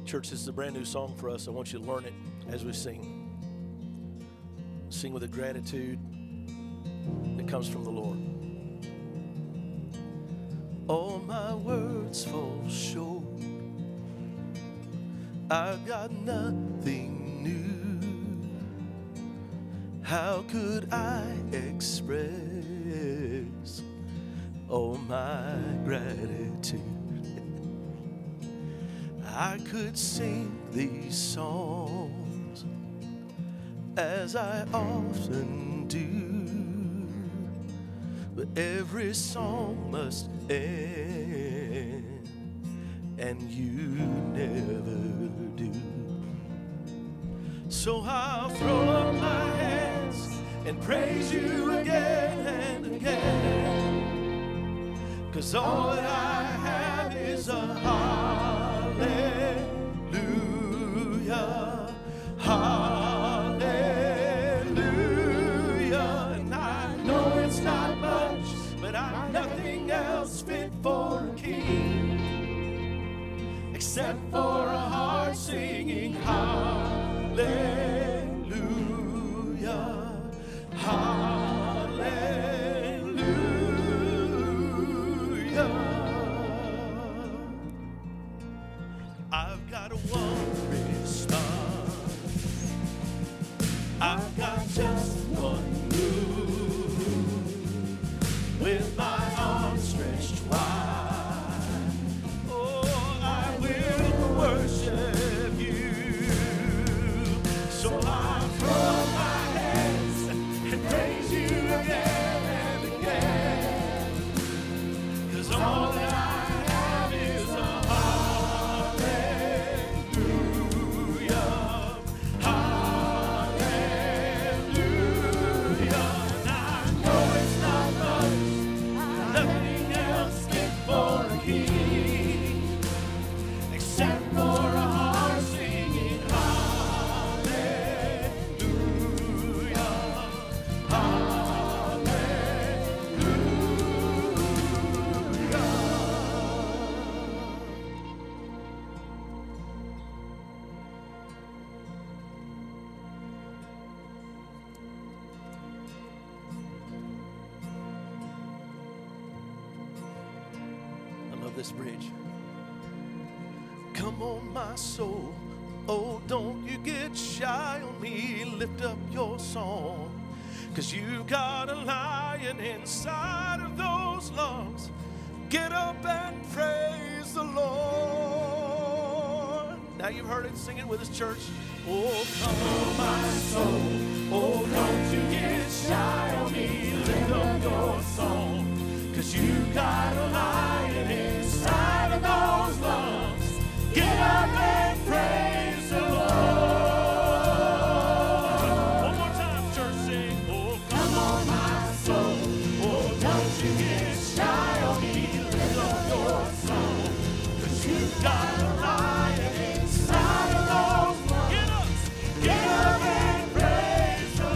Church, this is a brand new song for us. I want you to learn it as we sing. Sing with a gratitude that comes from the Lord. All my words fall short. I've got nothing new. How could I express all my gratitude? I could sing these songs as I often do, but every song must end, and you never do. So I'll throw up my hands and praise you again and again, 'cause all that I have is a hallelujah, hallelujah. And I know it's not much, but I'm nothing else fit for a king, except for a heart singing hallelujah, hallelujah. I've got one response. I've got just one move, with my arms stretched wide. Oh, I will worship you. So I'll throw up my hands and praise you again and again, 'cause all that I have is a hallelujah, hallelujah. And I know it's not much, nothing else fit for a king, except for a heart singing hallelujah, hallelujah. I love this bridge. Come on, my soul, oh, don't you get shy on me. Lift up your song, 'cause you got a lion inside of those lungs. Get up and praise the Lord. Now you've heard it. Sing it with us, church. Oh, come on, my soul, oh, don't you get shy on me. Lift up your song, 'cause you got a lion inside of those lungs. Get up and praise the Lord. One more time, church, sing. Oh, come on, my soul, oh, don't you get shy on me. Lift up your song, 'cause you got a lion inside of those lungs. Get up and praise the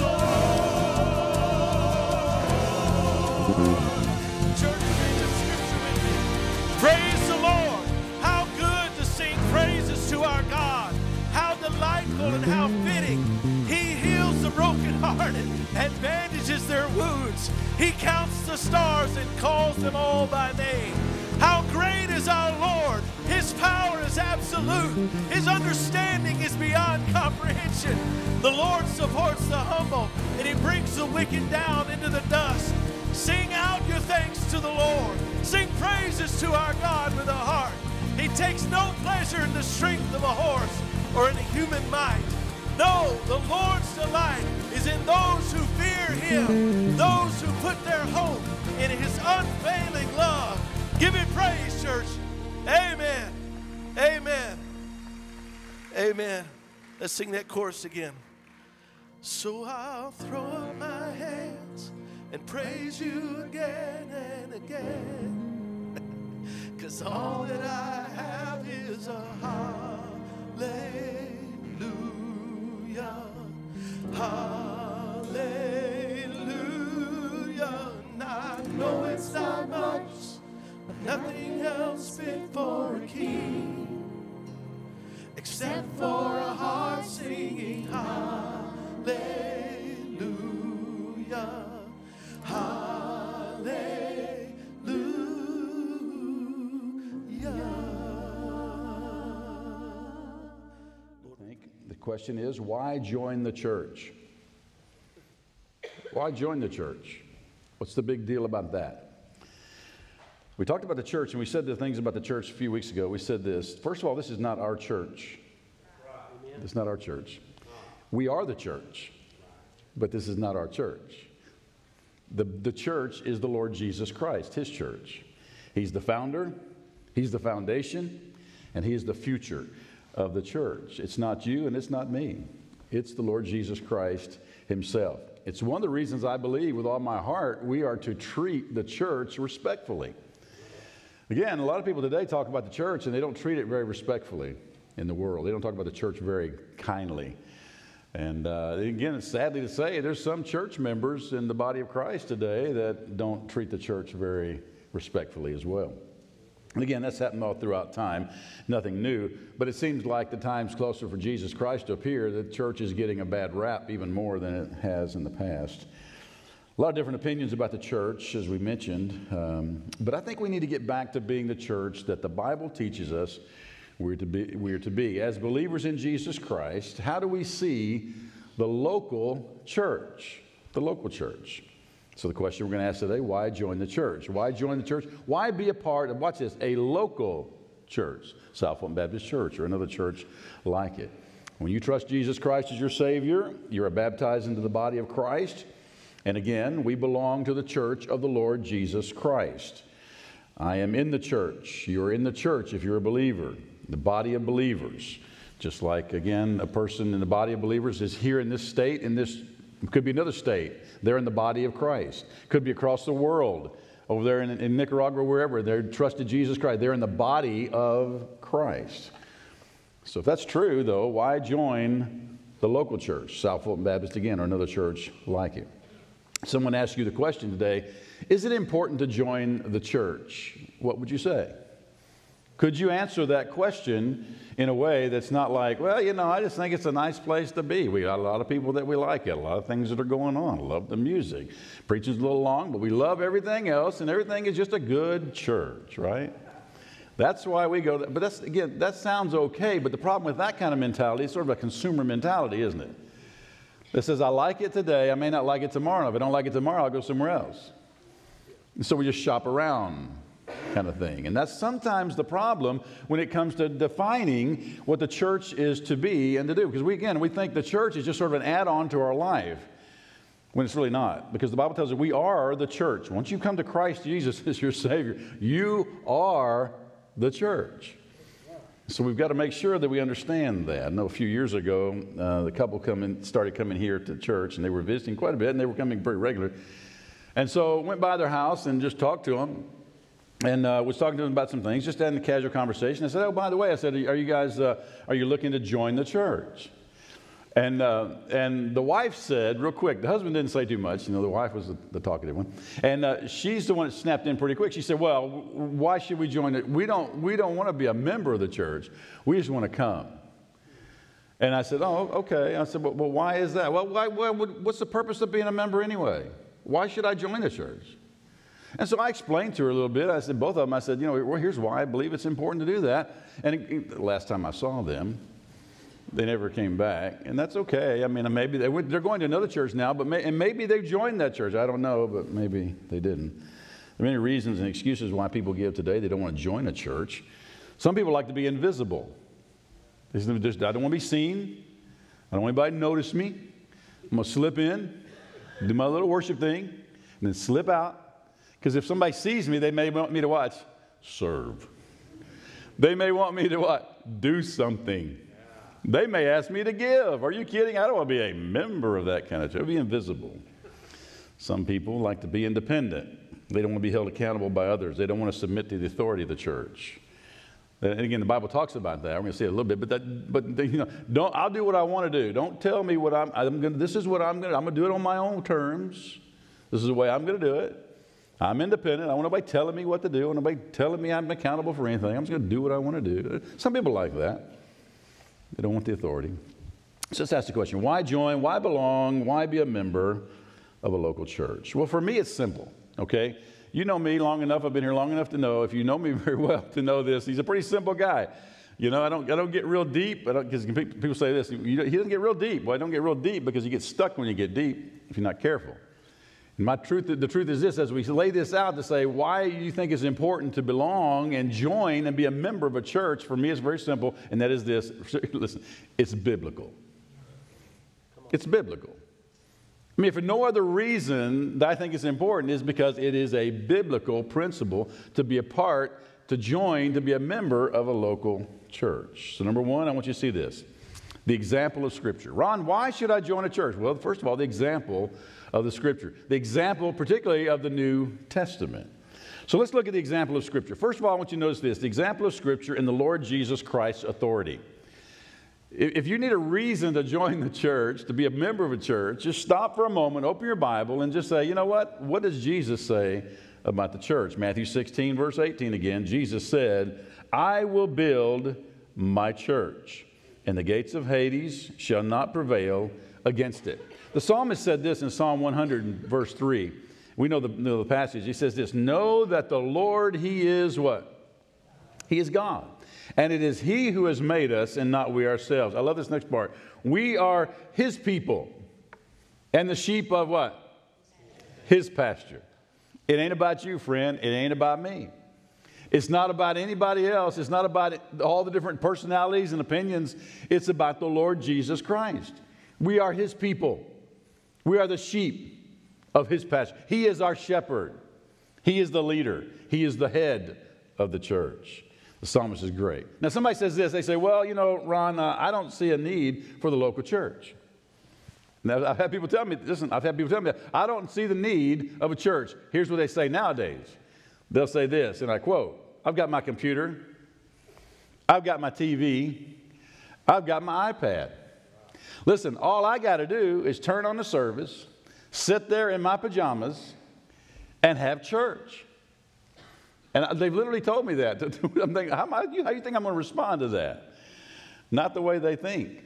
Lord. Church, read the scripture with me. Praise the Lord. How good to sing praises to our God. How delightful and how fitting. He heals the brokenhearted and bandages their wounds. He counts the stars and calls them all by name. How great is our Lord. His power is absolute. His understanding is beyond comprehension. The Lord supports the humble, and he brings the wicked down into the dust. Sing out your thanks to the Lord. Sing praises to our God with a heart. He takes no pleasure in the strength of a horse or in a human might. No, the Lord's delight is in those who fear him, those who put their hope in his unfailing love. Give him praise, church. Amen. Amen. Amen. Let's sing that chorus again. So I'll throw up my hands and praise you again and again, 'cause all that I have is a hallelujah, hallelujah. And I know it's not much, but nothing else fit for a king, except for a heart singing hallelujah, hallelujah. The question is, why join the church? Why join the church? What's the big deal about that? We talked about the church, and we said the things about the church a few weeks ago. We said this. First of all, this is not our church. It's not our church. We are the church, but this is not our church. The church is the Lord Jesus Christ, his church. He's the founder, he's the foundation, and he is the future of the church. It's not you and it's not me. It's the Lord Jesus Christ himself. It's one of the reasons I believe with all my heart we are to treat the church respectfully. Again, a lot of people today talk about the church and they don't treat it very respectfully in the world. They don't talk about the church very kindly. And again, it's sadly to say there's some church members in the body of Christ today that don't treat the church very respectfully as well. And again, that's happened all throughout time, nothing new. But it seems like the time's closer for Jesus Christ to appear. The church is getting a bad rap even more than it has in the past. A lot of different opinions about the church, as we mentioned. But I think we need to get back to being the church that the Bible teaches us we're to be. As believers in Jesus Christ, how do we see the local church? The local church. So the question we're going to ask today, why join the church? Why join the church? Why be a part of, watch this, a local church? South Fulton Baptist Church or another church like it. When you trust Jesus Christ as your Savior, you are baptized into the body of Christ. And again, we belong to the church of the Lord Jesus Christ. I am in the church. You're in the church if you're a believer. The body of believers. Just like, again, a person in the body of believers is here in this state, in this could be another state. They're in the body of Christ. Could be across the world, over there in Nicaragua, wherever. They're trusted Jesus Christ. They're in the body of Christ. So if that's true, though, why join the local church, South Fulton Baptist again, or another church like it? Someone asked you the question today, is it important to join the church? What would you say? Could you answer that question in a way that's not like, well, you know, I just think it's a nice place to be. We got a lot of people that we like it, a lot of things that are going on. I love the music. Preaching's a little long, but we love everything else, and everything is just a good church, right? That's why we go there. But that's, again, that sounds okay, but the problem with that kind of mentality is sort of a consumer mentality, isn't it? That says, I like it today, I may not like it tomorrow. If I don't like it tomorrow, I'll go somewhere else. And so we just shop around kind of thing. And that's sometimes the problem when it comes to defining what the church is to be and to do. Because we think the church is just sort of an add-on to our life when it's really not. Because the Bible tells us we are the church. Once you come to Christ Jesus as your Savior, you are the church. So we've got to make sure that we understand that. I know a few years ago, the couple started coming here to church, and they were visiting quite a bit, and they were coming pretty regular. And so went by their house and just talked to them. And was talking to them about some things, just having a casual conversation. I said, oh, by the way, I said, are you guys, are you looking to join the church? And the wife said, real quick, the husband didn't say too much. You know, the wife was the talkative one. And she's the one that snapped in pretty quick. She said, well, why should we join it? We don't want to be a member of the church. We just want to come. And I said, oh, okay. I said, well, why is that? Well, what's the purpose of being a member anyway? Why should I join the church? And so I explained to her a little bit. I said, both of them, I said, you know, well, here's why I believe it's important to do that. And the last time I saw them, they never came back. And that's okay. I mean, maybe they're going to another church now, but maybe they joined that church. I don't know, but maybe they didn't. There are many reasons and excuses why people give today. They don't want to join a church. Some people like to be invisible. I don't want to be seen. I don't want anybody to notice me. I'm going to slip in, do my little worship thing, and then slip out. Because if somebody sees me, they may want me to watch, serve. They may want me to what? Do something. They may ask me to give. Are you kidding? I don't want to be a member of that kind of church. Be invisible. Some people like to be independent. They don't want to be held accountable by others. They don't want to submit to the authority of the church. And again, the Bible talks about that. We're going to see it a little bit, but you know, I'll do what I want to do. Don't tell me what I'm going to. This is what I'm going to do it on my own terms. This is the way I'm going to do it. I'm independent. I don't want nobody telling me what to do. I don't want nobody telling me I'm accountable for anything. I'm just going to do what I want to do. Some people like that. They don't want the authority. So let's ask the question, why join, why belong, why be a member of a local church? Well, for me, it's simple, okay? You know me long enough, I've been here long enough to know, if you know me very well, to know this. He's a pretty simple guy. You know, I don't get real deep, because people say this, he doesn't get real deep. Well, I don't get real deep because you get stuck when you get deep if you're not careful. And the truth is this, as we lay this out to say why you think it's important to belong and join and be a member of a church, for me it's very simple, and that is this. Listen, it's biblical. It's biblical. I mean, for no other reason that I think it's important is because it is a biblical principle to be a part, to join, to be a member of a local church. So number one, I want you to see this. The example of Scripture. Ron, why should I join a church? Well, first of all, the example of the Scripture. The example, particularly, of the New Testament. So let's look at the example of Scripture. First of all, I want you to notice this. The example of Scripture in the Lord Jesus Christ's authority. If you need a reason to join the church, to be a member of a church, just stop for a moment, open your Bible, and just say, you know what? What does Jesus say about the church? Matthew 16, verse 18 again. Jesus said, I will build my church, and the gates of Hades shall not prevail against it. The psalmist said this in Psalm 100, verse 3. We know the passage. He says this, know that the Lord, He is what? He is God. And it is He who has made us and not we ourselves. I love this next part. We are His people and the sheep of what? His pasture. It ain't about you, friend. It ain't about me. It's not about anybody else. It's not about all the different personalities and opinions. It's about the Lord Jesus Christ. We are His people. We are the sheep of His pasture. He is our shepherd. He is the leader. He is the head of the church. The psalmist is great. Now, somebody says this. They say, well, you know, Ron, I don't see a need for the local church. Now, I've had people tell me, listen, I don't see the need of a church. Here's what they say nowadays. They'll say this, and I quote, I've got my computer, I've got my TV, I've got my iPad. Listen, all I got to do is turn on the service, sit there in my pajamas, and have church. And they've literally told me that. I'm thinking, how do you think I'm going to respond to that? Not the way they think.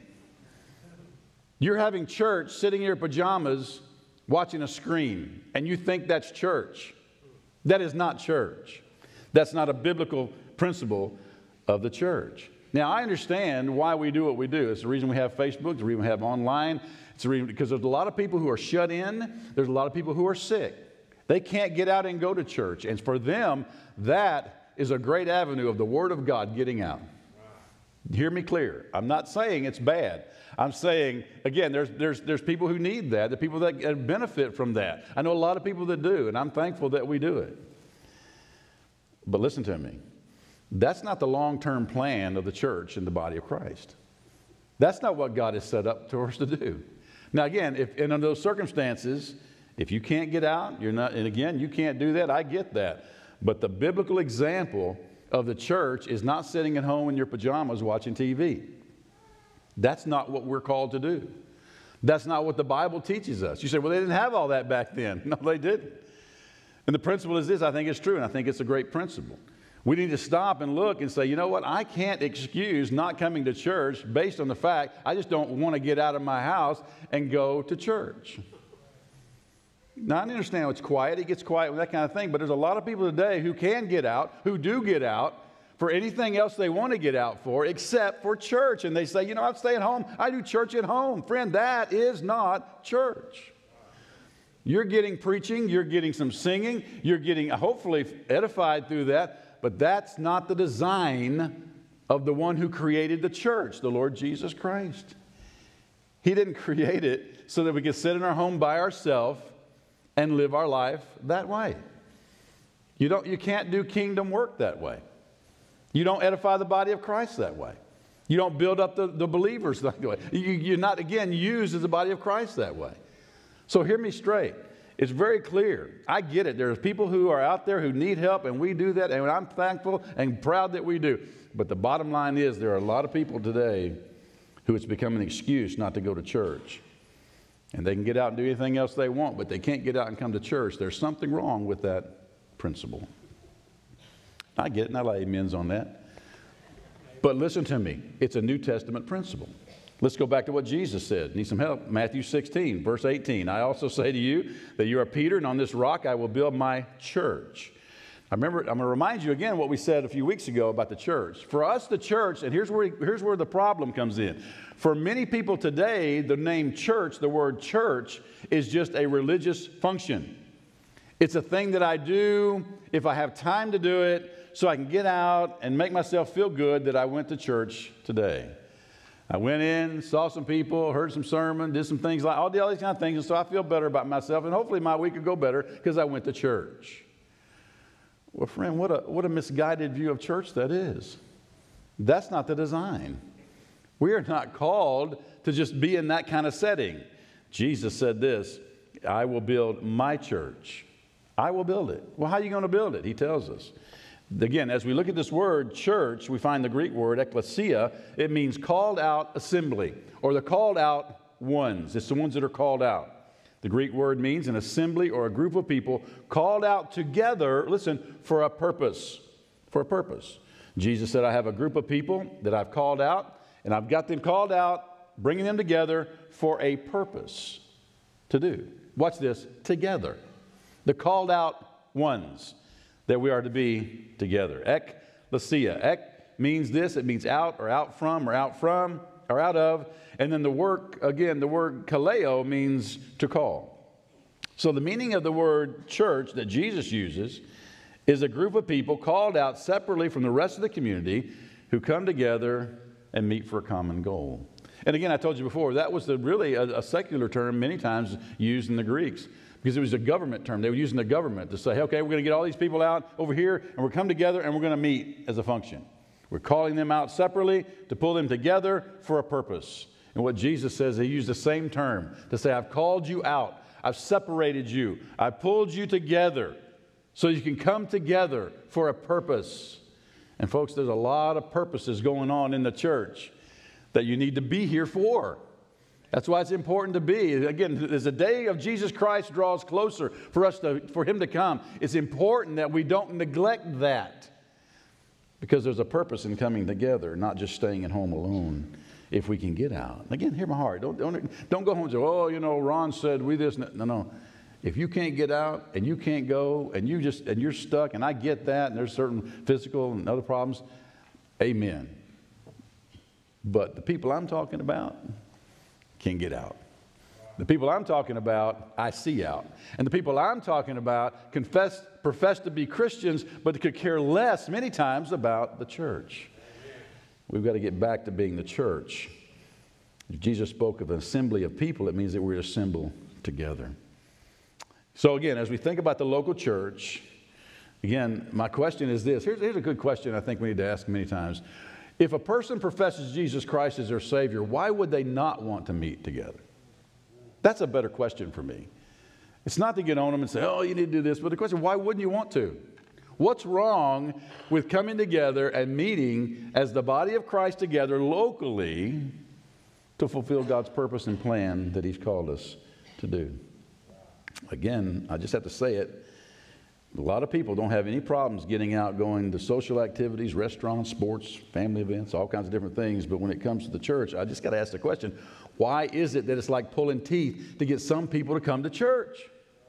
You're having church sitting in your pajamas watching a screen, and you think that's church. That is not church. That's not a biblical principle of the church. Now, I understand why we do what we do. It's the reason we have Facebook. It's the reason we have online. It's the reason, because there's a lot of people who are shut in. There's a lot of people who are sick. They can't get out and go to church. And for them, that is a great avenue of the Word of God getting out. Hear me clear. I'm not saying it's bad. I'm saying, again, there's people who need that. There are people that benefit from that. I know a lot of people that do, and I'm thankful that we do it. But listen to me. That's not the long-term plan of the church and the body of Christ. That's not what God has set up for us to do. Now, again, and under those circumstances, if you can't get out, you're not, and again, you can't do that. I get that. But the biblical example of the church is not sitting at home in your pajamas watching TV. That's not what we're called to do. That's not what the Bible teaches us. You say, well, they didn't have all that back then. No, they didn't. And the principle is this. I think it's true, and I think it's a great principle. We need to stop and look and say, you know what? I can't excuse not coming to church based on the fact I just don't want to get out of my house and go to church. Now, I understand it's quiet. It gets quiet with that kind of thing. But there's a lot of people today who can get out, who do get out for anything else they want to get out for except for church. And they say, you know, I'm staying home. I do church at home. Friend, that is not church. You're getting preaching. You're getting some singing. You're getting hopefully edified through that. But that's not the design of the one who created the church, the Lord Jesus Christ. He didn't create it so that we could sit in our home by ourselves and live our life that way. You can't do kingdom work that way. You don't edify the body of Christ that way. You don't build up the believers that way. You're not, again, used as the body of Christ that way. So hear me straight. It's very clear. I get it. There's people who are out there who need help, and we do that, and I'm thankful and proud that we do. But the bottom line is there are a lot of people today who it's become an excuse not to go to church. And they can get out and do anything else they want, but they can't get out and come to church. There's something wrong with that principle. I get it, and I lay amens on that. But listen to me. It's a New Testament principle. Let's go back to what Jesus said. Need some help? Matthew 16, verse 18. I also say to you that you are Peter, and on this rock I will build my church. I'm going to remind you again what we said a few weeks ago about the church. For us, the church, and here's where the problem comes in. For many people today, the name church, the word church, is just a religious function. It's a thing that I do if I have time to do it, so I can get out and make myself feel good that I went to church today. I went in, saw some people, heard some sermon, did some things like all these kind of things, and so I feel better about myself, and hopefully my week will go better because I went to church. Well, friend, what a misguided view of church that is. That's not the design. We are not called to just be in that kind of setting. Jesus said this, I will build my church. I will build it. Well, how are you going to build it? He tells us. Again, as we look at this word, church, we find the Greek word, ekklesia. It means called out assembly, or the called out ones. It's the ones that are called out. The Greek word means an assembly or a group of people called out together, listen, for a purpose. For a purpose. Jesus said, I have a group of people that I've called out, and I've got them called out, bringing them together for a purpose to do. Watch this, together. The called out ones that we are to be together. Ekklesia. Ek means this. It means out or out from or out of. And then the word kaleo means to call. So the meaning of the word church that Jesus uses is a group of people called out separately from the rest of the community who come together and meet for a common goal. And again, I told you before, that was really a secular term many times used in the Greeks. Because it was a government term. They were using the government to say, okay, we're going to get all these people out over here, and we're come together, and we're going to meet as a function. We're calling them out separately to pull them together for a purpose. And what Jesus says, he used the same term to say, I've called you out. I've separated you. I pulled you together so you can come together for a purpose. And folks, there's a lot of purposes going on in the church that you need to be here for. That's why it's important to be. Again, as the day of Jesus Christ draws closer for him to come, it's important that we don't neglect that. Because there's a purpose in coming together, not just staying at home alone if we can get out. Again, hear my heart. Don't go home and say, oh, Ron said we this. No. If you can't get out and you can't go and you're stuck, and I get that, and there's certain physical and other problems, amen. But the people I'm talking about can get out. The people I'm talking about, I see out. And the people I'm talking about profess to be Christians, but could care less many times about the church. We've got to get back to being the church. If Jesus spoke of an assembly of people, it means that we're assembled together. So again, as we think about the local church, again, my question is this. Here's a good question I think we need to ask many times. If a person professes Jesus Christ as their Savior, why would they not want to meet together? That's a better question for me. It's not to get on them and say, oh, you need to do this, but the question, why wouldn't you want to? What's wrong with coming together and meeting as the body of Christ together locally to fulfill God's purpose and plan that He's called us to do? Again, I just have to say it. A lot of people don't have any problems getting out, going to social activities, restaurants, sports, family events, all kinds of different things. But when it comes to the church, I just got to ask the question, why is it that it's like pulling teeth to get some people to come to church?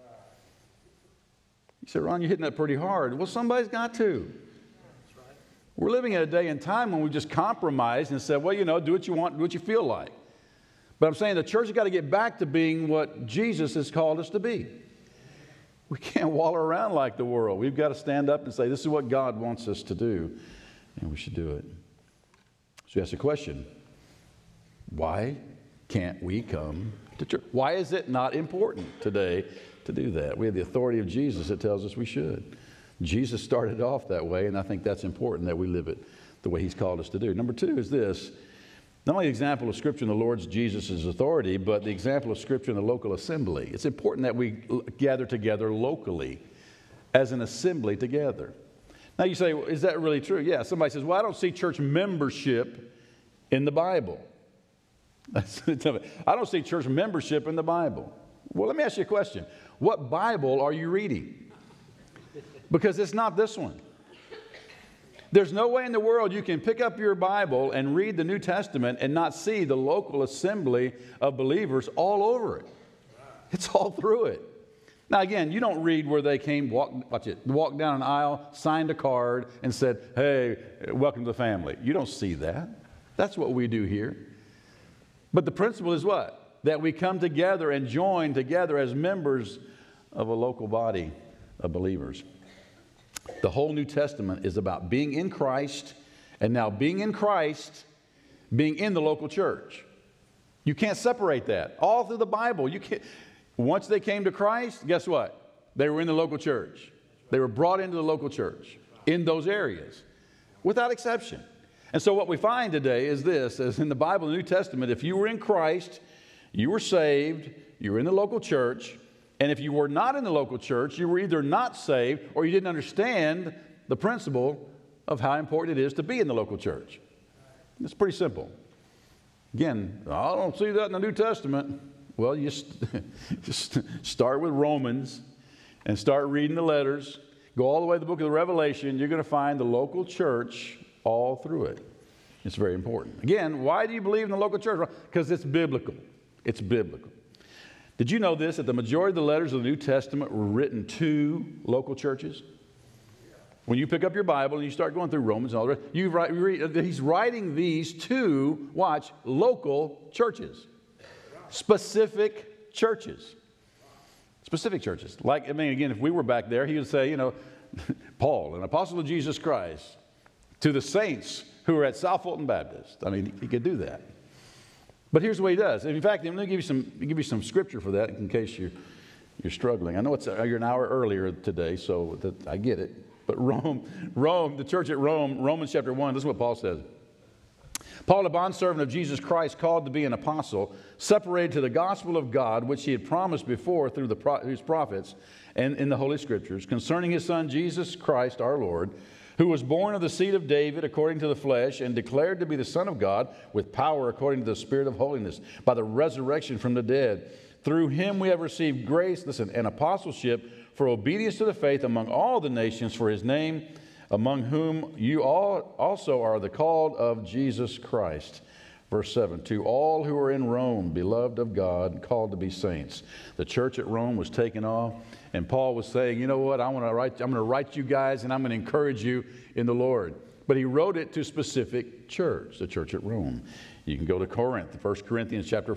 You say, Ron, you're hitting that pretty hard. Well, somebody's got to. We're living in a day and time when we just compromise and say, well, do what you want, do what you feel like. But I'm saying the church has got to get back to being what Jesus has called us to be. We can't waller around like the world. We've got to stand up and say, this is what God wants us to do, and we should do it. So you ask the question, why can't we come to church? Why is it not important today to do that? We have the authority of Jesus that tells us we should. Jesus started off that way, and I think that's important that we live it the way He's called us to do. Number two is this. Not only the example of Scripture in the Lord's Jesus' authority, but the example of Scripture in the local assembly. It's important that we gather together locally as an assembly together. Now you say, well, is that really true? Yeah, somebody says, well, I don't see church membership in the Bible. I don't see church membership in the Bible. Well, let me ask you a question. What Bible are you reading? Because it's not this one. There's no way in the world you can pick up your Bible and read the New Testament and not see the local assembly of believers all over it. It's all through it. Now, again, you don't read where they came, walked down an aisle, signed a card, and said, hey, welcome to the family. You don't see that. That's what we do here. But the principle is what? That we come together and join together as members of a local body of believers. The whole New Testament is about being in Christ, and now being in Christ, being in the local church. You can't separate that. All through the Bible, you can't. Once they came to Christ, guess what? They were in the local church. They were brought into the local church in those areas, without exception. And so what we find today is this, as in the Bible, the New Testament, if you were in Christ, you were saved, you were in the local church, and if you were not in the local church, you were either not saved or you didn't understand the principle of how important it is to be in the local church. It's pretty simple. Again, I don't see that in the New Testament. Well, you just start with Romans and start reading the letters. Go all the way to the book of the Revelation. You're going to find the local church all through it. It's very important. Again, why do you believe in the local church? Because it's biblical. It's biblical. Did you know this, that the majority of the letters of the New Testament were written to local churches? When you pick up your Bible and you start going through Romans and all the rest, you read, he's writing these to, watch, local churches. Specific churches. Specific churches. Like, I mean, again, if we were back there, he would say, you know, Paul, an apostle of Jesus Christ, to the saints who are at South Fulton Baptist. I mean, he could do that. But here's what he does. In fact, I'm going to give you some scripture for that in case you're struggling. I know you're an hour earlier today, so I get it. But Rome, the church at Rome, Romans chapter 1, this is what Paul says. Paul, a bondservant of Jesus Christ, called to be an apostle, separated to the gospel of God, which he had promised before through his prophets and in the Holy Scriptures, concerning his Son, Jesus Christ, our Lord, who was born of the seed of David according to the flesh, and declared to be the Son of God with power according to the Spirit of holiness, by the resurrection from the dead. Through him we have received grace, listen, and apostleship for obedience to the faith among all the nations for his name, among whom you all also are the called of Jesus Christ. Verse 7, to all who are in Rome, beloved of God, called to be saints. The church at Rome was taken off, and Paul was saying, you know what, I'm going to write you guys, and I'm going to encourage you in the Lord. But he wrote it to specific church, the church at Rome. You can go to Corinth, 1 Corinthians chapter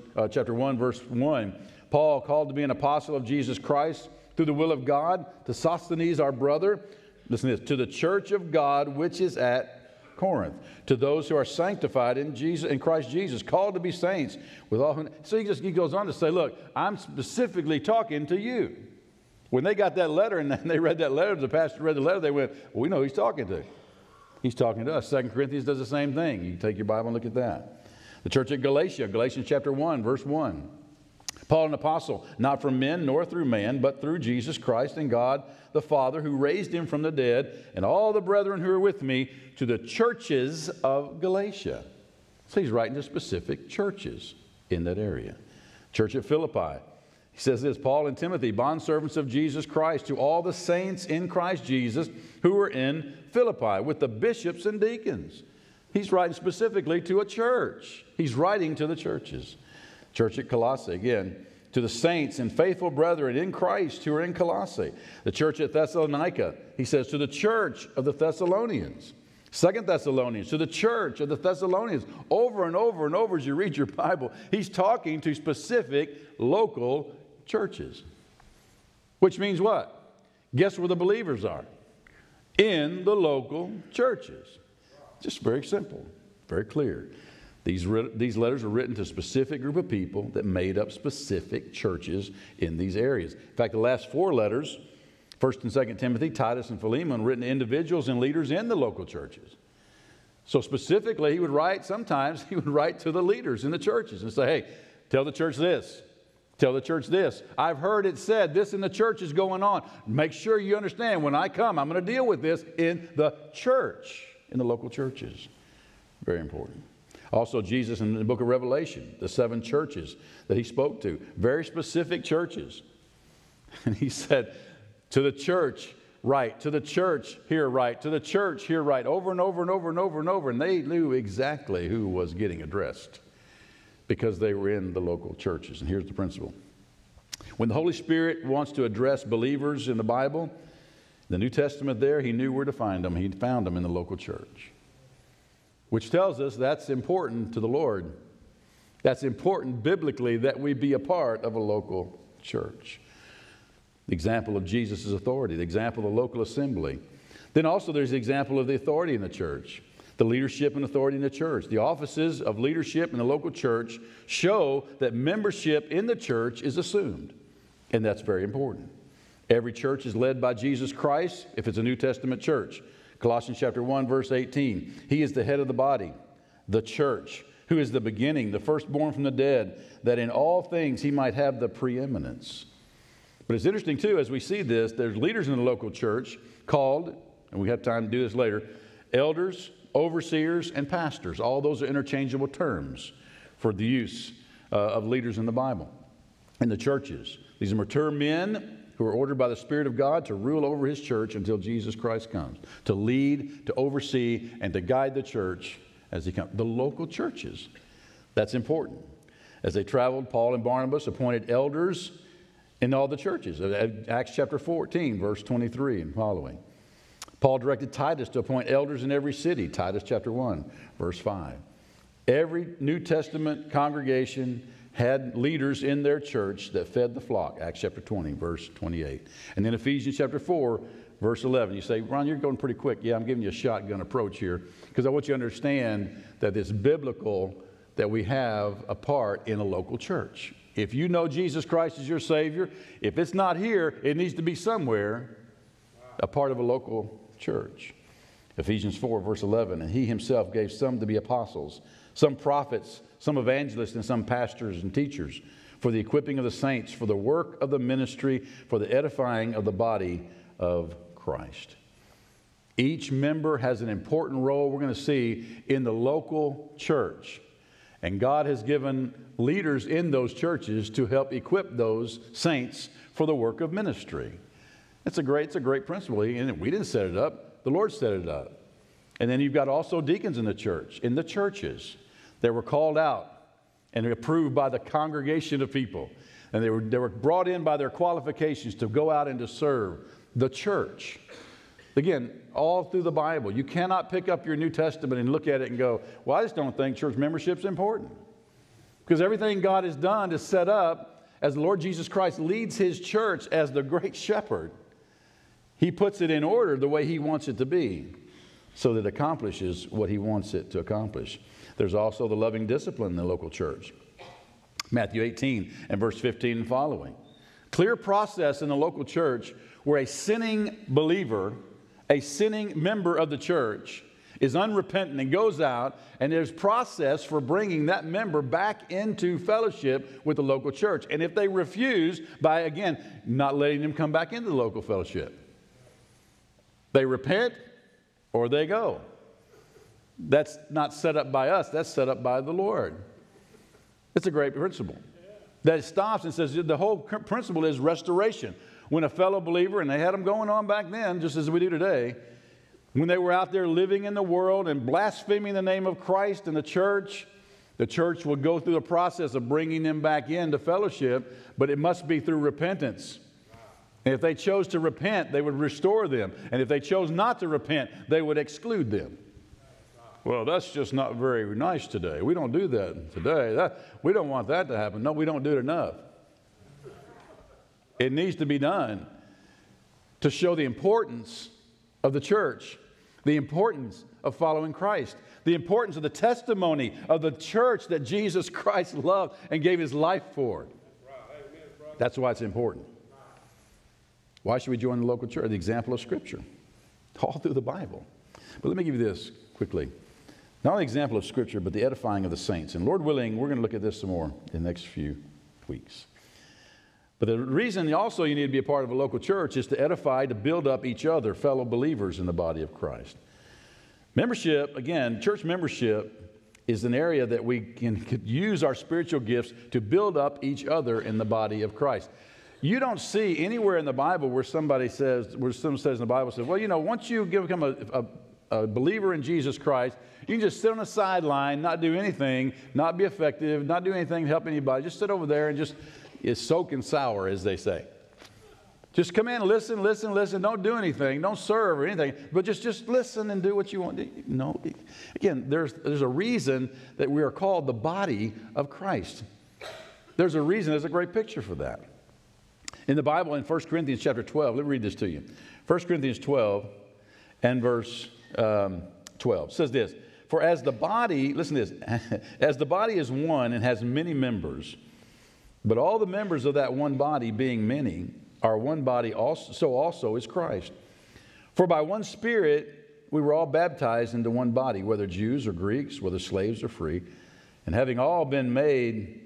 1, verse 1. Paul, called to be an apostle of Jesus Christ through the will of God, to Sosthenes our brother, listen to this, to the church of God which is at Corinth, to those who are sanctified in Christ Jesus, called to be saints with all who. So he goes on to say, look, I'm specifically talking to you. When they got that letter and they read that letter, the pastor read the letter, they went, well, we know who he's talking to. He's talking to us. 2 Corinthians does the same thing. You can take your Bible and look at that. The church at Galatia, Galatians chapter 1, verse 1. Paul, an apostle, not from men nor through man, but through Jesus Christ and God the Father, who raised him from the dead, and all the brethren who are with me, to the churches of Galatia. So he's writing to specific churches in that area. Church at Philippi. He says this, Paul and Timothy, bondservants of Jesus Christ, to all the saints in Christ Jesus who are in Philippi, with the bishops and deacons. He's writing specifically to a church. He's writing to the churches. Church at Colossae, again, to the saints and faithful brethren in Christ who are in Colossae. The church at Thessalonica, he says, to the church of the Thessalonians. 2 Thessalonians, to the church of the Thessalonians. Over and over and over as you read your Bible, he's talking to specific local churches. Which means what? Guess where the believers are? In the local churches. Just very simple, very clear. These letters are written to a specific group of people that made up specific churches in these areas. In fact, the last 4 letters, 1 and 2 Timothy, Titus, and Philemon, written to individuals and leaders in the local churches. So specifically, sometimes he would write to the leaders in the churches and say, hey, tell the church this. Tell the church this. I've heard it said this in the church is going on. Make sure you understand when I come, I'm going to deal with this in the church, in the local churches. Very important. Also, Jesus in the book of Revelation, the 7 churches that he spoke to, very specific churches. And he said, to the church right. To the church, here, right. To the church, here, right. Over and over and over and over and over. And they knew exactly who was getting addressed because they were in the local churches. And here's the principle. When the Holy Spirit wants to address believers in the Bible, the New Testament there, he knew where to find them. He found them in the local church, which tells us that's important to the Lord. That's important biblically that we be a part of a local church. The example of Jesus' authority, the example of the local assembly. Then also there's the example of the authority in the church, the leadership and authority in the church. The offices of leadership in the local church show that membership in the church is assumed, and that's very important. Every church is led by Jesus Christ if it's a New Testament church. Colossians chapter 1, verse 18. He is the head of the body, the church, who is the beginning, the firstborn from the dead, that in all things he might have the preeminence. But it's interesting, too, as we see this, there's leaders in the local church called, and we have time to do this later, elders, overseers, and pastors. All those are interchangeable terms for the use of leaders in the Bible, in the churches. These are mature men who are ordered by the Spirit of God to rule over his church until Jesus Christ comes, to lead, to oversee, and to guide the church as he comes. The local churches. That's important. As they traveled, Paul and Barnabas appointed elders in all the churches. Acts chapter 14, verse 23 and following. Paul directed Titus to appoint elders in every city. Titus chapter 1, verse 5. Every New Testament congregation had leaders in their church that fed the flock. Acts chapter 20, verse 28. And then Ephesians chapter 4, verse 11. You say, Ron, you're going pretty quick. Yeah, I'm giving you a shotgun approach here because I want you to understand that it's biblical that we have a part in a local church. If you know Jesus Christ as your Savior, if it's not here, it needs to be somewhere, a part of a local church. Ephesians 4, verse 11. And he himself gave some to be apostles, some prophets, some evangelists, and some pastors and teachers for the equipping of the saints, for the work of the ministry, for the edifying of the body of Christ. Each member has an important role we're going to see in the local church. And God has given leaders in those churches to help equip those saints for the work of ministry. It's a great principle. And we didn't set it up. The Lord set it up. And then you've got also deacons in the church, in the churches. They were called out and approved by the congregation of people. And they were brought in by their qualifications to go out and to serve the church. Again, all through the Bible. You cannot pick up your New Testament and look at it and go, well, I just don't think church membership is important. Because everything God has done is set up as the Lord Jesus Christ leads his church as the great shepherd. He puts it in order the way he wants it to be so that it accomplishes what he wants it to accomplish. There's also the loving discipline in the local church. Matthew 18 and verse 15 and following. Clear process in the local church where a sinning believer, a sinning member of the church is unrepentant and goes out, and there's process for bringing that member back into fellowship with the local church. And if they refuse, by, again, not letting them come back into the local fellowship, they repent or they go. That's not set up by us. That's set up by the Lord. It's a great principle. That stops and says the whole principle is restoration. When a fellow believer, and they had them going on back then, just as we do today, when they were out there living in the world and blaspheming the name of Christ in the church would go through the process of bringing them back into fellowship, but it must be through repentance. And if they chose to repent, they would restore them. And if they chose not to repent, they would exclude them. Well, that's just not very nice today. We don't do that today. We don't want that to happen. No, we don't do it enough. It needs to be done to show the importance of the church, the importance of following Christ, the importance of the testimony of the church that Jesus Christ loved and gave his life for. That's why it's important. Why should we join the local church? The example of Scripture, all through the Bible. But let me give you this quickly. Not only the example of Scripture, but the edifying of the saints. And Lord willing, we're going to look at this some more in the next few weeks. But the reason also you need to be a part of a local church is to edify, to build up each other, fellow believers in the body of Christ. Membership, again, church membership is an area that we can use our spiritual gifts to build up each other in the body of Christ. You don't see anywhere in the Bible where someone says in the Bible, says, well, you know, once you become a believer in Jesus Christ, you can just sit on the sideline, not do anything, not be effective, not do anything to help anybody. Just sit over there and just soak and sour, as they say. Just come in, listen. Don't do anything. Don't serve or anything. But just listen and do what you want. No. Again, there's a reason that we are called the body of Christ. There's a reason. There's a great picture for that. In the Bible, in 1 Corinthians chapter 12, let me read this to you. 1 Corinthians 12 and verse 12 says this. For as the body, listen to this, as the body is one and has many members, but all the members of that one body being many are one body, so also is Christ. For by one Spirit we were all baptized into one body, whether Jews or Greeks, whether slaves or free, and having all been made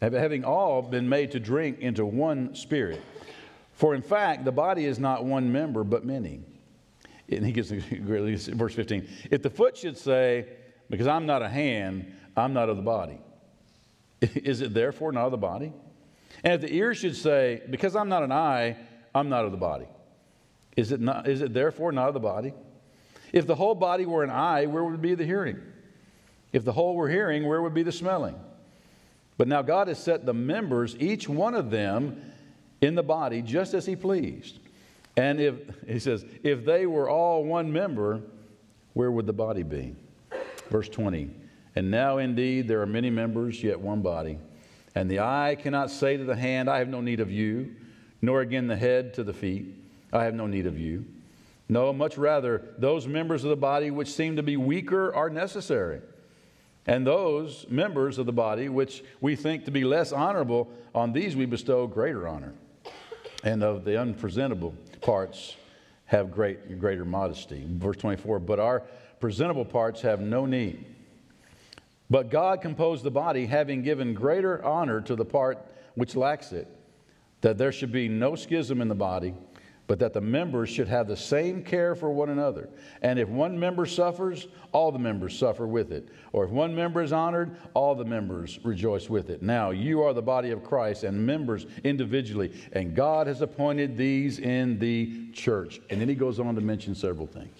to drink into one Spirit. For in fact, the body is not one member, but many. And he gives verse 15. If the foot should say, because I'm not a hand, I'm not of the body, is it therefore not of the body? And if the ear should say, because I'm not an eye, I'm not of the body, is it therefore not of the body? If the whole body were an eye, where would be the hearing? If the whole were hearing, where would be the smelling? But now God has set the members, each one of them, in the body just as he pleased. And if they were all one member, where would the body be? Verse 20, and now indeed there are many members, yet one body. And the eye cannot say to the hand, I have no need of you, nor again the head to the feet, I have no need of you. No, much rather, those members of the body which seem to be weaker are necessary. And those members of the body which we think to be less honorable, on these we bestow greater honor. And of the unpresentable parts have greater modesty. Verse 24, but our presentable parts have no need. But God composed the body, having given greater honor to the part which lacks it, that there should be no schism in the body, but that the members should have the same care for one another. And if one member suffers, all the members suffer with it. Or if one member is honored, all the members rejoice with it. Now you are the body of Christ and members individually, and God has appointed these in the church. And then he goes on to mention several things.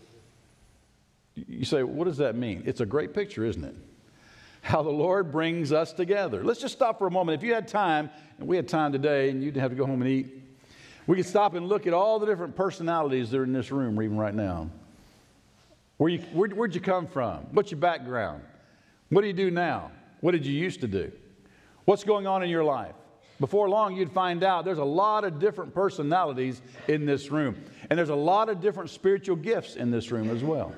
You say, what does that mean? It's a great picture, isn't it? How the Lord brings us together. Let's just stop for a moment. If you had time, and we had time today, and you didn't have to go home and eat, we could stop and look at all the different personalities that are in this room even right now. Where'd you come from? What's your background? What do you do now? What did you used to do? What's going on in your life? Before long, you'd find out there's a lot of different personalities in this room. And there's a lot of different spiritual gifts in this room as well.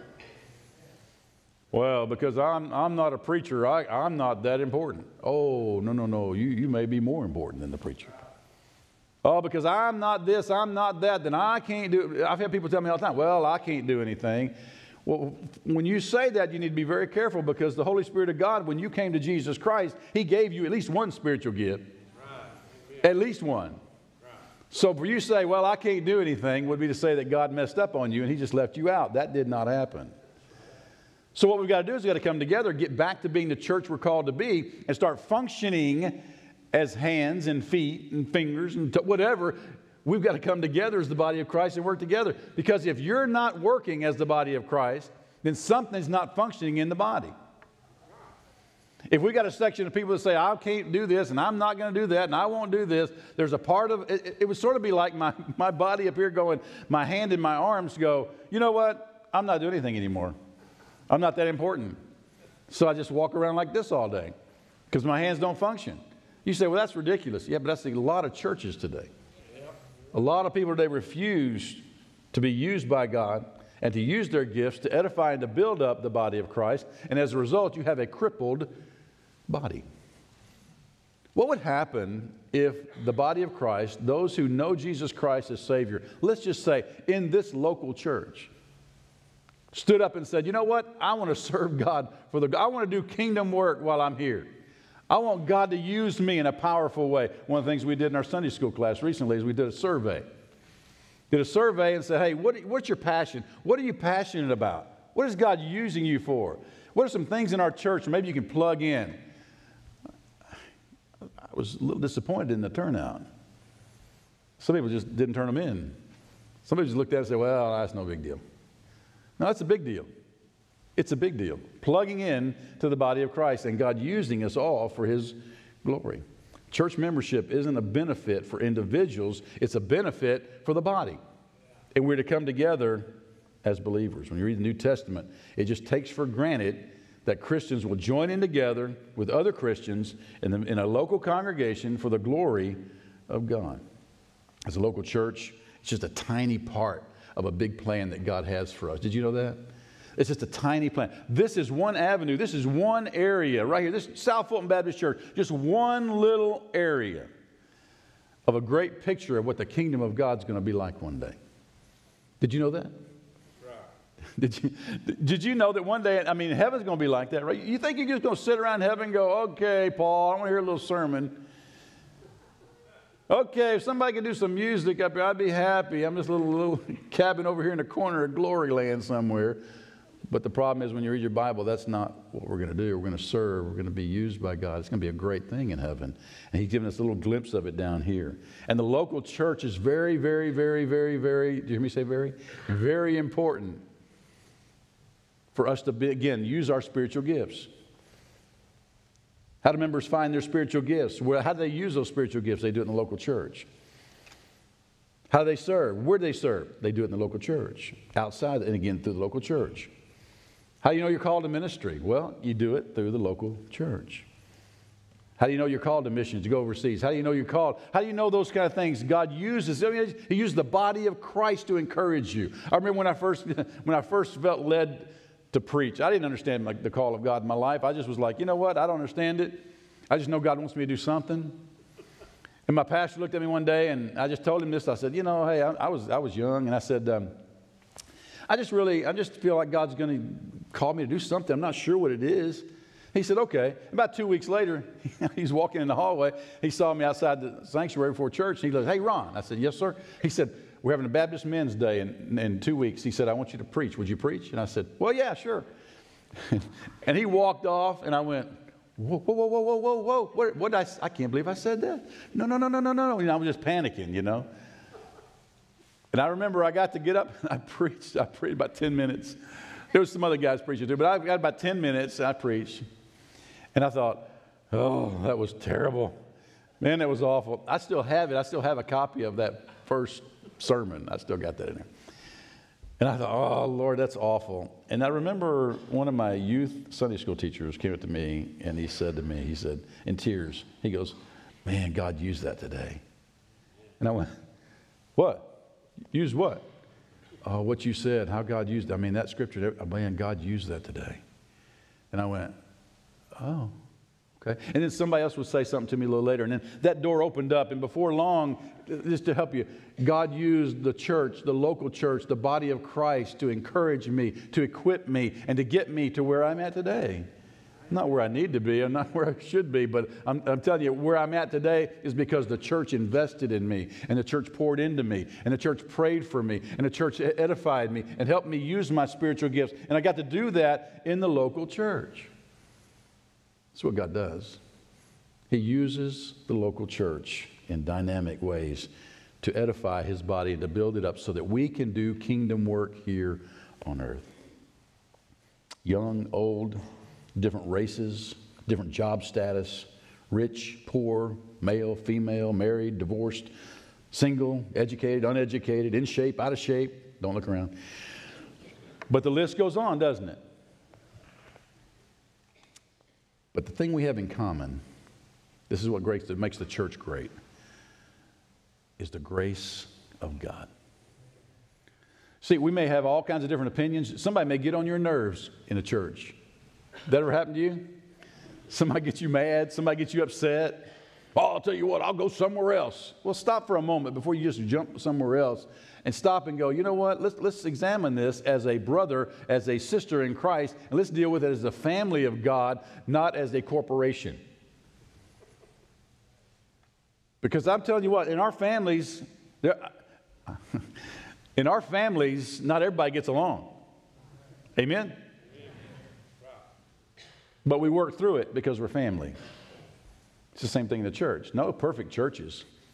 Well, because I'm not a preacher, I'm not that important. Oh, no. You may be more important than the preacher. Oh, because I'm not this, I'm not that, then I can't do it. I've had people tell me all the time, well, I can't do anything. Well, when you say that, you need to be very careful, because the Holy Spirit of God, when you came to Jesus Christ, he gave you at least one spiritual gift. Right. At least one. Right. So for you to say, well, I can't do anything, would be to say that God messed up on you and he just left you out. That did not happen. So what we've got to do is we've got to come together, get back to being the church we're called to be, and start functioning as hands and feet and fingers and whatever. We've got to come together as the body of Christ and work together. Because if you're not working as the body of Christ, then something's not functioning in the body. If we got a section of people that say, I can't do this, and I'm not going to do that, and I won't do this, there's a part of it. It would sort of be like my body up here going, my hand and my arms go, you know what? I'm not doing anything anymore. I'm not that important. So I just walk around like this all day because my hands don't function. You say, well, that's ridiculous. Yeah, but that's a lot of churches today. A lot of people today refuse to be used by God and to use their gifts to edify and to build up the body of Christ. And as a result, you have a crippled body. What would happen if the body of Christ, those who know Jesus Christ as Savior, let's just say in this local church, stood up and said, you know what? I want to serve God. I want to do kingdom work while I'm here. I want God to use me in a powerful way. One of the things we did in our Sunday school class recently is we did a survey. Did a survey and said, hey, what's your passion? What are you passionate about? What is God using you for? What are some things in our church maybe you can plug in? I was a little disappointed in the turnout. Some people just didn't turn them in. Some people just looked at it and said, well, that's no big deal. No, that's a big deal. It's a big deal. Plugging in to the body of Christ and God using us all for His glory. Church membership isn't a benefit for individuals. It's a benefit for the body. And we're to come together as believers. When you read the New Testament, it just takes for granted that Christians will join in together with other Christians in a local congregation for the glory of God. As a local church, it's just a tiny part of a big plan that God has for us. Did you know that? It's just a tiny plan. This is one avenue. This is one area right here. This is South Fulton Baptist Church. Just one little area of a great picture of what the kingdom of God's going to be like one day. Did you know that? Did you know that one day, I mean, heaven's going to be like that, right? You think you're just going to sit around in heaven and go, okay, Paul, I want to hear a little sermon. Okay, if somebody could do some music up here, I'd be happy. I'm just a little cabin over here in the corner of glory land somewhere. But the problem is when you read your Bible, that's not what we're going to do. We're going to serve. We're going to be used by God. It's going to be a great thing in heaven. And He's given us a little glimpse of it down here. And the local church is very, very, very, very, very, did you hear me say very? Very important for us to, again, use our spiritual gifts. How do members find their spiritual gifts? Well, how do they use those spiritual gifts? They do it in the local church. How do they serve? Where do they serve? They do it in the local church. Outside, and again, through the local church. How do you know you're called to ministry? Well, you do it through the local church. How do you know you're called to missions, to go overseas? How do you know you're called? How do you know those kind of things? God uses, He used the body of Christ to encourage you. I remember when I first felt led to preach. I didn't understand the call of God in my life. I just was like, you know what? I don't understand it. I just know God wants me to do something. And my pastor looked at me one day, and I just told him this. I said, you know, hey, I was young, and I said, I just feel like God's going to call me to do something. I'm not sure what it is. He said, okay. About 2 weeks later, he's walking in the hallway. He saw me outside the sanctuary before church, and he goes, hey, Ron. I said, yes, sir. He said, we're having a Baptist Men's Day in 2 weeks. He said, I want you to preach. Would you preach? And I said, well, yeah, sure. And he walked off, and I went, whoa, whoa, whoa, whoa, whoa, whoa, whoa. What did I can't believe I said that. No. You know, I was just panicking, you know. And I remember I got to get up, and I preached about 10 minutes. There was some other guys preaching too, but I got about 10 minutes, and I preached. And I thought, oh, that was terrible. Man, that was awful. I still have it. I still have a copy of that first sermon. I still got that in there. And I thought, oh, Lord, that's awful. And I remember one of my youth Sunday school teachers came up to me, and he said to me, he said, in tears, he goes, man, God used that today. And I went, what? Used what? Oh, what you said, how God used it. I mean, that scripture, man, God used that today. And I went, oh, okay. And then somebody else would say something to me a little later, and then that door opened up, and before long, just to help you, God used the church, the local church, the body of Christ to encourage me, to equip me, and to get me to where I'm at today. Not where I need to be, I'm not where I should be, but I'm telling you, where I'm at today is because the church invested in me, and the church poured into me, and the church prayed for me, and the church edified me, and helped me use my spiritual gifts, and I got to do that in the local church. That's what God does. He uses the local church in dynamic ways to edify His body and to build it up so that we can do kingdom work here on earth. Young, old, different races, different job status, rich, poor, male, female, married, divorced, single, educated, uneducated, in shape, out of shape. Don't look around. But the list goes on, doesn't it? But the thing we have in common, this is what makes the church great, is the grace of God. See, we may have all kinds of different opinions. Somebody may get on your nerves in a church. That ever happened to you? Somebody gets you mad. Somebody gets you upset. Oh, I'll tell you what, I'll go somewhere else. Well, stop for a moment before you just jump somewhere else and stop and go, you know what, let's examine this as a brother, as a sister in Christ, and let's deal with it as a family of God, not as a corporation. Because I'm telling you what, in our families, not everybody gets along. Amen? But we work through it because we're family. It's the same thing in the church. No perfect churches.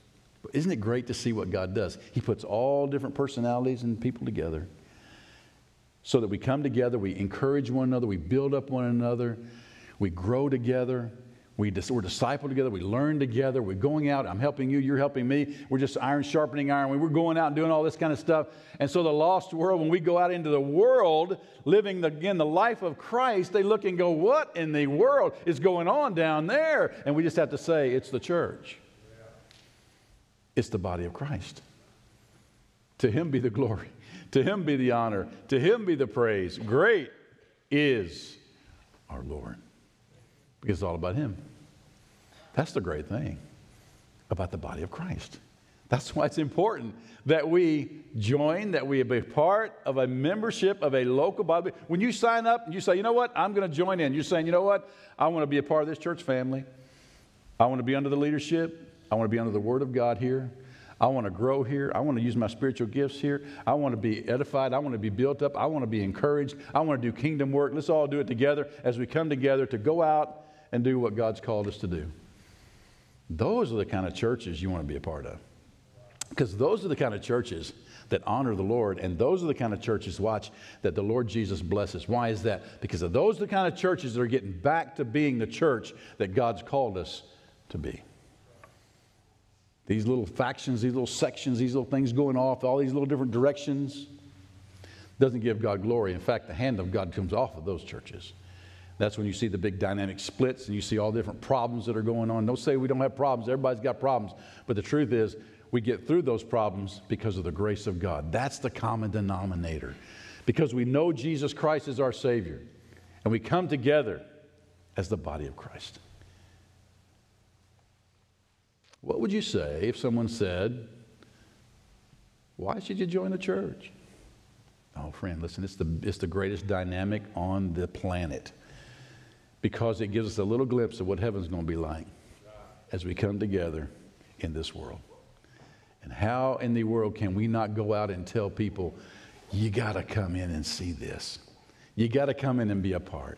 But isn't it great to see what God does? He puts all different personalities and people together so that we come together, we encourage one another, we build up one another, we grow together, we're discipled together, we learn together, we're going out, I'm helping you, you're helping me, we're just iron sharpening iron, we're going out and doing all this kind of stuff. And so the lost world, when we go out into the world, living again the life of Christ, they look and go, what in the world is going on down there? And we just have to say, it's the church. It's the body of Christ. To Him be the glory. To Him be the honor. To Him be the praise. Great is our Lord. Because it's all about Him. That's the great thing about the body of Christ. That's why it's important that we join, that we be part of a membership of a local body. When you sign up and you say, you know what, I'm going to join in. You're saying, you know what, I want to be a part of this church family. I want to be under the leadership. I want to be under the Word of God here. I want to grow here. I want to use my spiritual gifts here. I want to be edified. I want to be built up. I want to be encouraged. I want to do kingdom work. Let's all do it together as we come together to go out and do what God's called us to do. Those are the kind of churches you want to be a part of. Because those are the kind of churches that honor the Lord, and those are the kind of churches, watch, that the Lord Jesus blesses. Why is that? Because those are the kind of churches that are getting back to being the church that God's called us to be. These little factions, these little sections, these little things going off, all these little different directions, doesn't give God glory. In fact, the hand of God comes off of those churches. That's when you see the big dynamic splits and you see all different problems that are going on. Don't say we don't have problems. Everybody's got problems. But the truth is, we get through those problems because of the grace of God. That's the common denominator. Because we know Jesus Christ is our Savior. And we come together as the body of Christ. What would you say if someone said, why should you join the church? Oh, friend, listen, it's the greatest dynamic on the planet. Because it gives us a little glimpse of what heaven's going to be like as we come together in this world. And how in the world can we not go out and tell people, you got to come in and see this. You got to come in and be a part.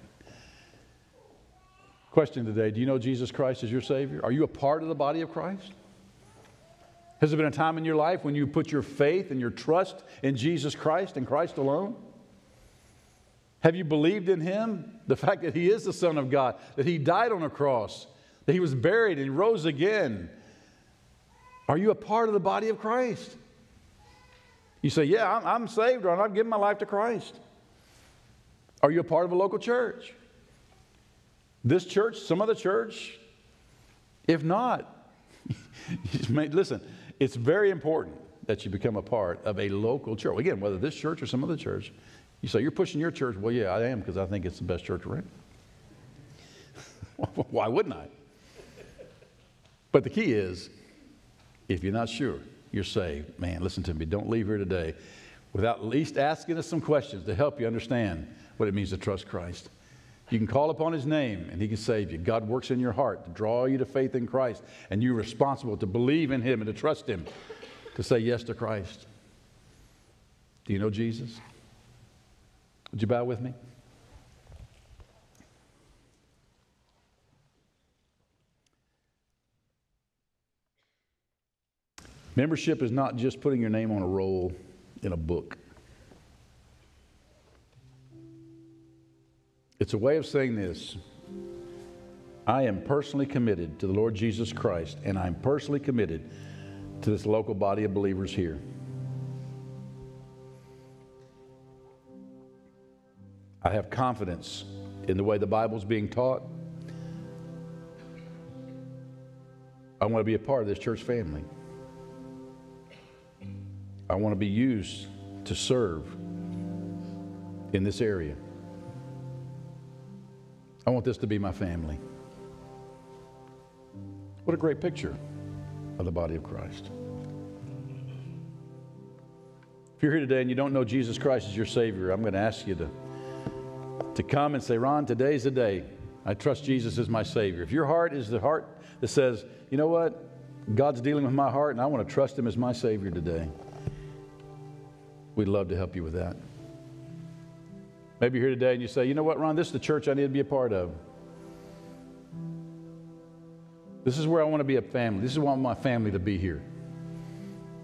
Question today, do you know Jesus Christ as your Savior? Are you a part of the body of Christ? Has there been a time in your life when you put your faith and your trust in Jesus Christ and Christ alone? Have you believed in Him? The fact that He is the Son of God, that He died on a cross, that He was buried and rose again. Are you a part of the body of Christ? You say, yeah, I'm saved, or I've given my life to Christ. Are you a part of a local church? This church, some other church? If not, listen, it's very important that you become a part of a local church. Again, whether this church or some other church. You say, you're pushing your church. Well, yeah, I am, because I think it's the best church around. Why wouldn't I? But the key is, if you're not sure, you're saved. Man, listen to me. Don't leave here today without at least asking us some questions to help you understand what it means to trust Christ. You can call upon His name and He can save you. God works in your heart to draw you to faith in Christ, and you're responsible to believe in Him and to trust Him, to say yes to Christ. Do you know Jesus? Would you bow with me? Membership is not just putting your name on a roll in a book. It's a way of saying this: I am personally committed to the Lord Jesus Christ, and I'm personally committed to this local body of believers here. I have confidence in the way the Bible's being taught. I want to be a part of this church family. I want to be used to serve in this area. I want this to be my family. What a great picture of the body of Christ. If you're here today and you don't know Jesus Christ as your Savior, I'm going to ask you to come and say, Ron, today's the day. I trust Jesus as my Savior. If your heart is the heart that says, you know what? God's dealing with my heart and I want to trust Him as my Savior today, we'd love to help you with that. Maybe you're here today and you say, you know what, Ron, this is the church I need to be a part of. This is where I want to be a family. This is where I want my family to be here.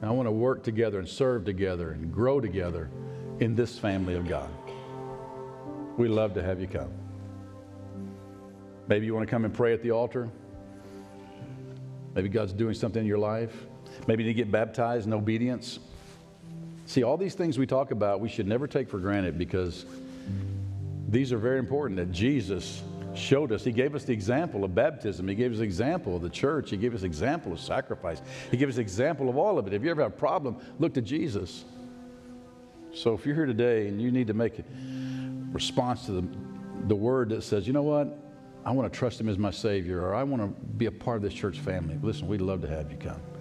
And I want to work together and serve together and grow together in this family of God. We'd love to have you come. Maybe you want to come and pray at the altar. Maybe God's doing something in your life. Maybe you need to get baptized in obedience. See, all these things we talk about, we should never take for granted, because these are very important that Jesus showed us. He gave us the example of baptism. He gave us the example of the church. He gave us the example of sacrifice. He gave us the example of all of it. If you ever have a problem, look to Jesus. So if you're here today and you need to make a response to the word that says, you know what, I want to trust him as my Savior, or I want to be a part of this church family, listen, we'd love to have you come.